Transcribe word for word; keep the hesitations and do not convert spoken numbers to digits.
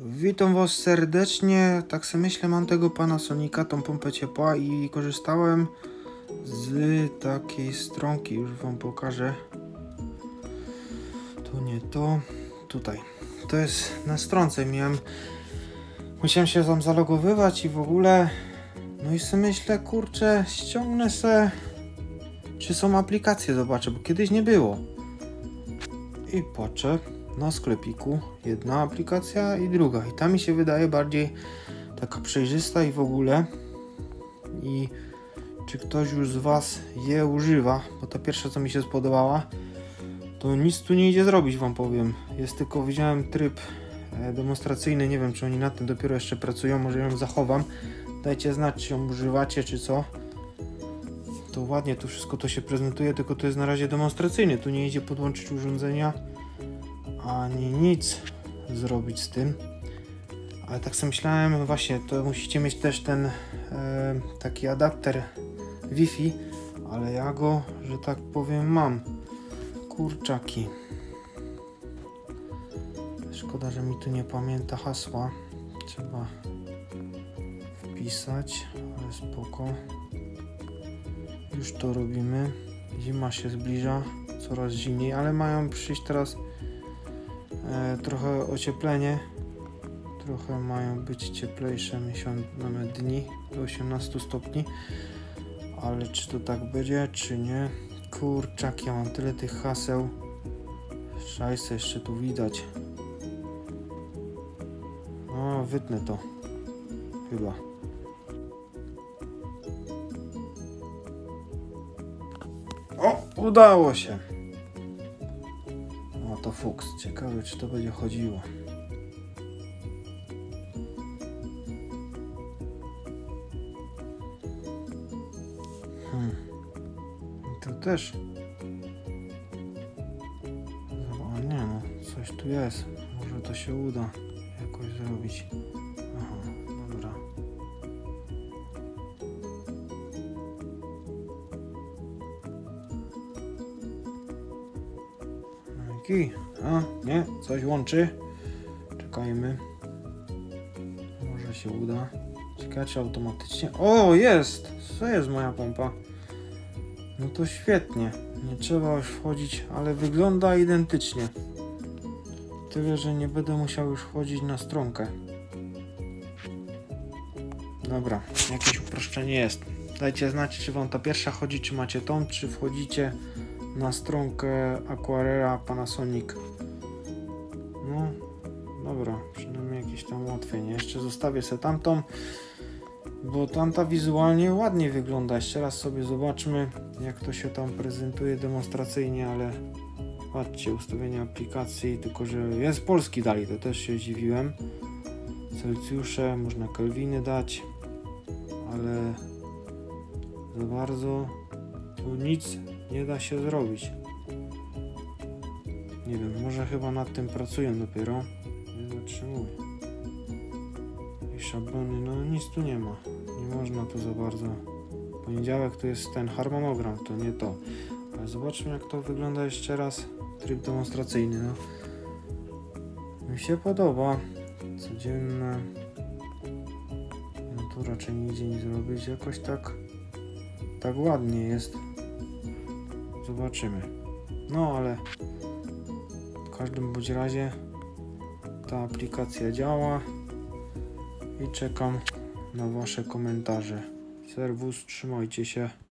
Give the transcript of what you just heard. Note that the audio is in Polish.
Witam was serdecznie. Tak sobie myślę, mam tego Panasonica, tą pompę ciepła i korzystałem z takiej stronki, już wam pokażę. To nie to, tutaj. To jest na stronce, miałem, musiałem się tam zalogowywać i w ogóle. No i sobie myślę, kurczę, ściągnę se, czy są aplikacje, zobaczę, bo kiedyś nie było. I patrzę na sklepiku, jedna aplikacja i druga. I ta mi się wydaje bardziej taka przejrzysta i w ogóle. I czy ktoś już z was je używa, bo ta pierwsza, co mi się spodobała, to nic tu nie idzie zrobić, wam powiem. Jest tylko, widziałem tryb demonstracyjny, nie wiem, czy oni nad tym dopiero jeszcze pracują, może ją zachowam. Dajcie znać, czy ją używacie, czy co. To ładnie tu wszystko to się prezentuje, tylko to jest na razie demonstracyjny. Tu nie idzie podłączyć urządzenia, ani nic zrobić z tym. Ale tak sobie myślałem, właśnie, to musicie mieć też ten e, taki adapter Wi-Fi, ale ja go, że tak powiem, mam. Kurczaki. Szkoda, że mi tu nie pamięta hasła. Trzeba wpisać, ale spoko. Już to robimy. Zima się zbliża, coraz zimniej, ale mają przyjść teraz e, trochę ocieplenie. Trochę mają być cieplejsze miesiąc, nawet dni do osiemnastu stopni. Ale czy to tak będzie, czy nie? Kurczak, ja mam tyle tych haseł. Szajse jeszcze tu widać. O, wytnę to. Chyba. O, udało się. O, to fuks. Ciekawe, czy to będzie chodziło. Hmm. To też. O nie no, coś tu jest. Może to się uda jakoś zrobić. Aha, dobra. Jaki? A, nie, coś łączy. Czekajmy. Może się uda. Ciekawe, czy automatycznie. O, jest! Co jest moja pompa? No to świetnie. Nie trzeba już wchodzić, ale wygląda identycznie. Tyle, że nie będę musiał już wchodzić na stronkę. Dobra, jakieś uproszczenie jest. Dajcie znać, czy wam ta pierwsza chodzi, czy macie tą, czy wchodzicie na stronkę Aquarela Panasonic. No, dobra, przynajmniej jakieś tam ułatwienie. Jeszcze zostawię sobie tamtą, bo tamta wizualnie ładnie wygląda. Jeszcze raz sobie zobaczmy, jak to się tam prezentuje demonstracyjnie, ale patrzcie, ustawienia aplikacji, tylko że jest polski dali, to też się zdziwiłem. Celsjusze, można kelwiny dać, ale za bardzo tu nic nie da się zrobić. Nie wiem, może chyba nad tym pracują dopiero. Nie zatrzymuj. I szablony, no nic tu nie ma. Nie można tu za bardzo. Poniedziałek to jest ten harmonogram, to nie to. Ale zobaczmy, jak to wygląda jeszcze raz. Tryb demonstracyjny, no. Mi się podoba. Codzienne. No tu raczej nie idzie nic zrobić. Jakoś tak tak ładnie jest. Zobaczymy. No ale w każdym bądź razie ta aplikacja działa i czekam na wasze komentarze. Serwus, trzymajcie się.